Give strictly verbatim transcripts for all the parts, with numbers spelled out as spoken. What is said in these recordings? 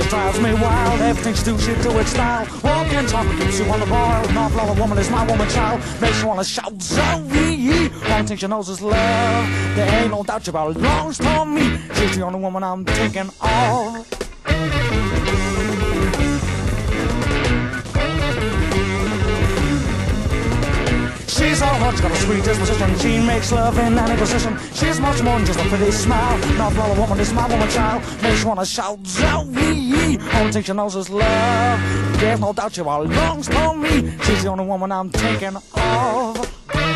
just drives me wild. Everything she do, she do it style. Walking, talking, keeps you on the ball. An awful lot of woman is my woman child. Makes you wanna shout, Zoe. One thing she knows is love. There ain't no doubt she belongs to me. She's the only woman I'm thinking of. She's all hot, she's got a sweet disposition. She makes love in any position. She's much more than just a pretty smile. Not for a woman, is my woman child. Makes you wanna shout, Zoe. Only thing she knows is love. There's no doubt she belongs to me. She's the only woman I'm thinking of.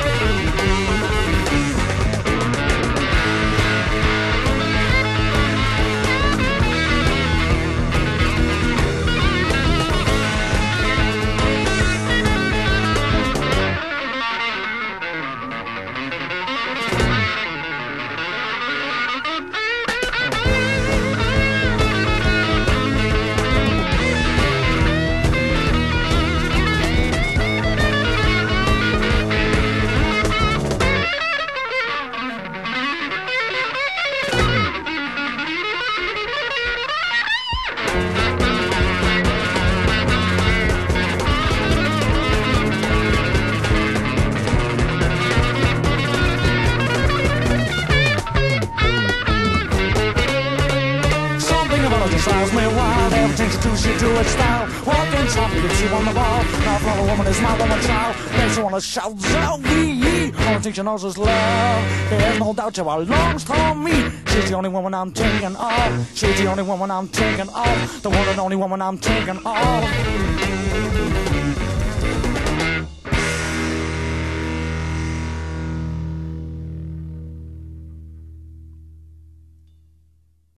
Drives me wild, everything she do, she do it style. Walking softly, gets you on the ball. Not for a woman is my woman child. Makes you wanna shout, Zoe. Only thing she knows is love. There's no doubt she belongs to me. She's the only woman I'm thinking of. She's the only woman I'm thinking of. The one and only woman I'm thinking of.